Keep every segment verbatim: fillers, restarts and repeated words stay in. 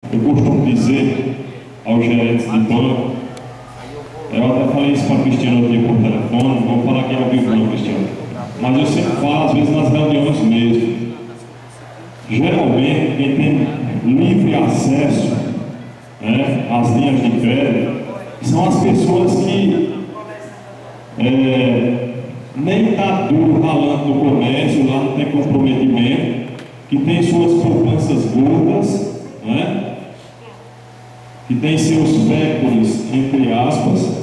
Eu costumo dizer aos gerentes de banco, eu até falei isso para a Cristina outro dia por telefone, vou falar aqui ao vivo não, Cristiano, mas eu sempre falo, às vezes nas reuniões mesmo. Geralmente, quem tem livre acesso, né, às linhas de crédito, são as pessoas que é, nem está duro ralando no comércio, lá não tem comprometimento, que tem suas poupanças gordas, né? Que tem seus véculos, entre aspas,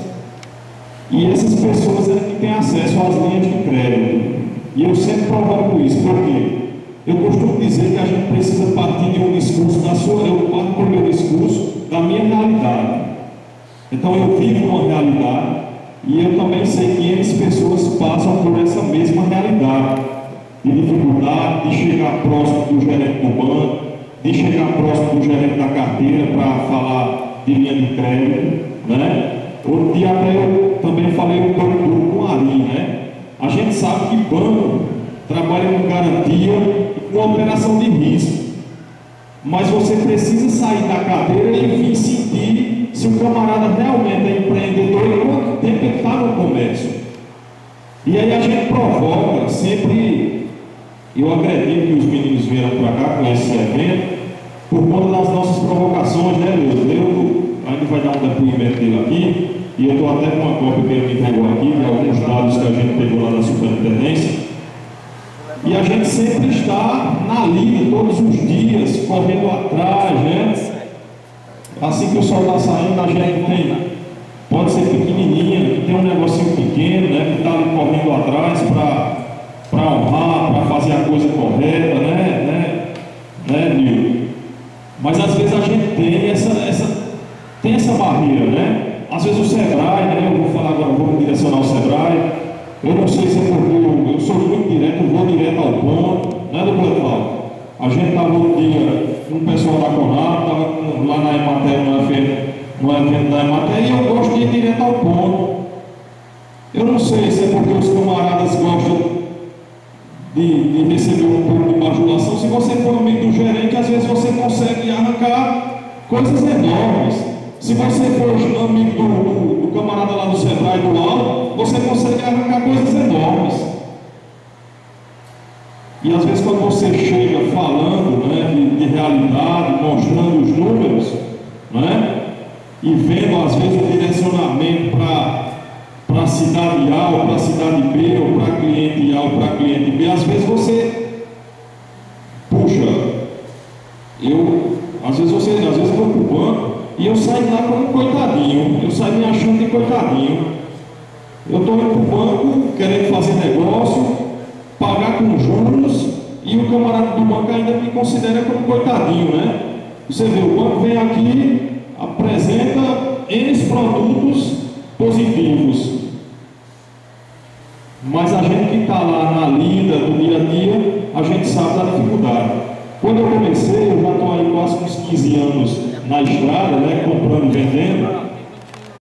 e essas pessoas é que têm acesso às linhas de crédito. E eu sempre provoco isso, porque eu costumo dizer que a gente precisa partir de um discurso da sua, eu parto para o meu discurso da minha realidade. Então eu vivo uma realidade e eu também sei que eles pessoas passam por essa mesma realidade de dificuldade de chegar próximo do gerente do banco, de chegar próximo do gerente da carteira para falar de linha de crédito, né? Outro dia até eu também falei um pouco do com Ari, né? A gente sabe que banco trabalha com garantia e com operação de risco, mas você precisa sair da cadeira e vir sentir se o camarada realmente é empreendedor e quanto tempo ele está no comércio. E aí a gente provoca sempre. Eu acredito que os meninos vieram para cá com esse evento por conta das nossas provocações, né, Deus? Eu ainda vai dar um depoimento dele aqui, e eu estou até com uma cópia que ele me entregou aqui, de alguns dados que a gente pegou lá da superintendência. E a gente sempre está na linha, todos os dias, correndo atrás, né? Assim que o sol está saindo, a gente tem, pode ser pequenininha, que tem um negocinho pequeno, né, que está ali correndo atrás para para honrar, para fazer a coisa correta, né, né, né, Nil? Mas às vezes a gente tem essa, essa, tem essa barreira, né? Às vezes o Sebrae, né, eu vou falar agora, vou me direcionar ao Sebrae, eu não sei se é porque eu, eu sou muito direto, eu vou direto ao ponto, né, doutor Paulo? A gente estava outro dia com o pessoal da Conab, estava lá na Emater, no evento da Emater, e eu gosto de ir direto ao ponto. Eu não sei se é porque os camaradas gostam De, de receber um pouco de bajulação. Se você for amigo do gerente, às vezes você consegue arrancar coisas enormes. Se você for amigo do, do, do camarada lá do Sebrae, do Alto, você consegue arrancar coisas enormes. E às vezes quando você chega falando, né, de, de realidade, mostrando os números, né, e vendo às vezes o direcionamento para para a cidade A ou para a cidade B, ou para cliente A ou para cliente B, às vezes você, puxa, eu, às vezes você, às vezes eu vou para o banco e eu saio lá como um coitadinho, eu saio me achando de coitadinho. Eu estou indo para o banco, querendo fazer negócio, pagar com juros, e o camarada do banco ainda me considera como coitadinho, né? Você vê, o banco vem aqui, apresenta N produtos positivos, mas a gente que está lá na lida do dia a dia, a gente sabe da dificuldade. Quando eu comecei, eu já estou aí quase uns quinze anos na estrada, né, comprando e vendendo,